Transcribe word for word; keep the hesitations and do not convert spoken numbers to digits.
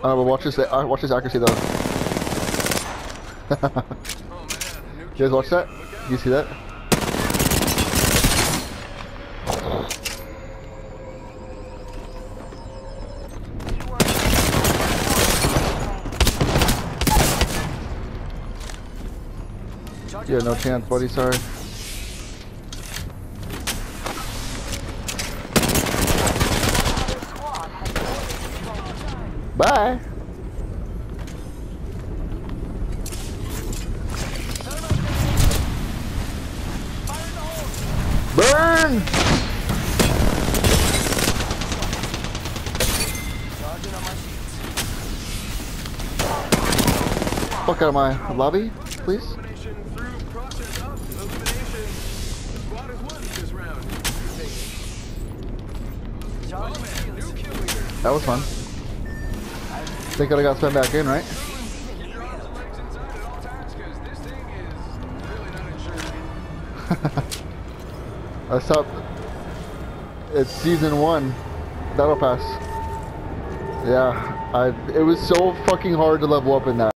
Uh, but watch this. Uh, watch this accuracy though. You guys watch that? You see that? Yeah, no chance, buddy. Sorry. Bye. Burn! Fuck out of my lobby, please. That was fun. Think I got spent back in, right? I stopped. It's season one. Battle Pass. Yeah, I. It was so fucking hard to level up in that.